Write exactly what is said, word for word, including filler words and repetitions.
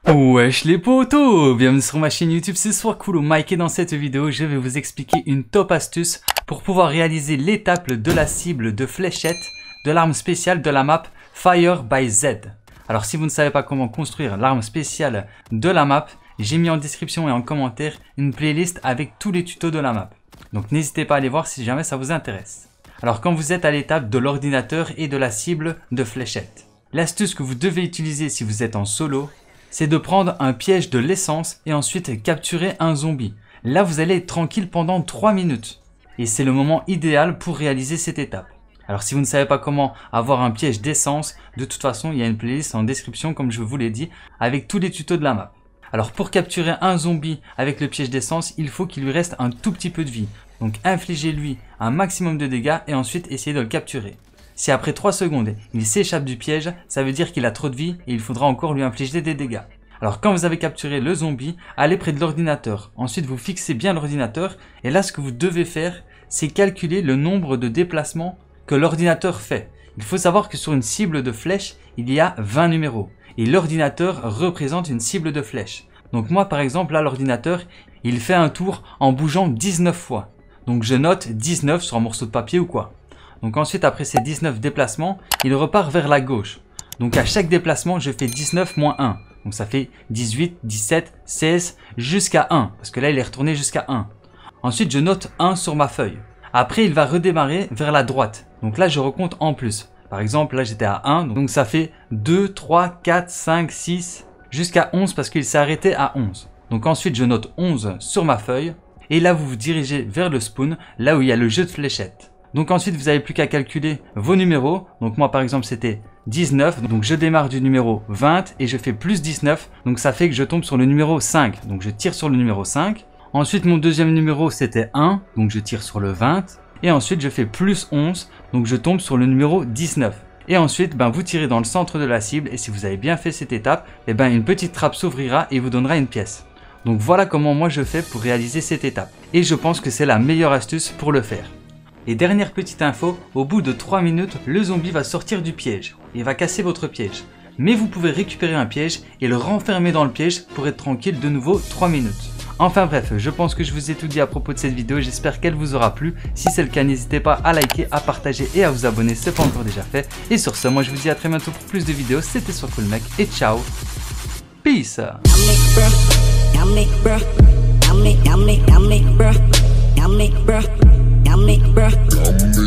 Wesh les potos, bienvenue sur ma chaîne YouTube, c'est Swordcool ou Mike et dans cette vidéo je vais vous expliquer une top astuce pour pouvoir réaliser l'étape de la cible de fléchette de l'arme spéciale de la map Fire by Z. Alors si vous ne savez pas comment construire l'arme spéciale de la map, j'ai mis en description et en commentaire une playlist avec tous les tutos de la map. Donc n'hésitez pas à aller voir si jamais ça vous intéresse. Alors quand vous êtes à l'étape de l'ordinateur et de la cible de fléchette, l'astuce que vous devez utiliser si vous êtes en solo, c'est de prendre un piège de l'essence et ensuite capturer un zombie. Là, vous allez être tranquille pendant trois minutes. Et c'est le moment idéal pour réaliser cette étape. Alors, si vous ne savez pas comment avoir un piège d'essence, de toute façon, il y a une playlist en description, comme je vous l'ai dit, avec tous les tutos de la map. Alors, pour capturer un zombie avec le piège d'essence, il faut qu'il lui reste un tout petit peu de vie. Donc, infligez-lui un maximum de dégâts et ensuite essayez de le capturer. Si après trois secondes, il s'échappe du piège, ça veut dire qu'il a trop de vie et il faudra encore lui infliger des dégâts. Alors quand vous avez capturé le zombie, allez près de l'ordinateur. Ensuite, vous fixez bien l'ordinateur et là, ce que vous devez faire, c'est calculer le nombre de déplacements que l'ordinateur fait. Il faut savoir que sur une cible de flèche, il y a vingt numéros et l'ordinateur représente une cible de flèche. Donc moi, par exemple, là, l'ordinateur, il fait un tour en bougeant dix-neuf fois. Donc je note dix-neuf sur un morceau de papier ou quoi. Donc ensuite, après ces dix-neuf déplacements, il repart vers la gauche. Donc à chaque déplacement, je fais dix-neuf moins un. Donc ça fait dix-huit, dix-sept, seize, jusqu'à un. Parce que là, il est retourné jusqu'à un. Ensuite, je note un sur ma feuille. Après, il va redémarrer vers la droite. Donc là, je recompte en plus. Par exemple, là, j'étais à un. Donc ça fait deux, trois, quatre, cinq, six, jusqu'à onze parce qu'il s'est arrêté à onze. Donc ensuite, je note onze sur ma feuille. Et là, vous vous dirigez vers le spawn, là où il y a le jeu de fléchettes. Donc ensuite, vous n'avez plus qu'à calculer vos numéros. Donc moi, par exemple, c'était dix-neuf. Donc je démarre du numéro vingt et je fais plus dix-neuf. Donc ça fait que je tombe sur le numéro cinq. Donc je tire sur le numéro cinq. Ensuite, mon deuxième numéro, c'était un. Donc je tire sur le vingt. Et ensuite, je fais plus onze. Donc je tombe sur le numéro dix-neuf. Et ensuite, ben, vous tirez dans le centre de la cible. Et si vous avez bien fait cette étape, eh ben, une petite trappe s'ouvrira et vous donnera une pièce. Donc voilà comment moi je fais pour réaliser cette étape. Et je pense que c'est la meilleure astuce pour le faire. Et dernière petite info, au bout de trois minutes, le zombie va sortir du piège et va casser votre piège. Mais vous pouvez récupérer un piège et le renfermer dans le piège pour être tranquille de nouveau trois minutes. Enfin bref, je pense que je vous ai tout dit à propos de cette vidéo, j'espère qu'elle vous aura plu. Si c'est le cas, n'hésitez pas à liker, à partager et à vous abonner si ce n'est pas encore déjà fait. Et sur ce, moi je vous dis à très bientôt pour plus de vidéos, c'était Swordcool mec et ciao. Peace. Yummy, bruh.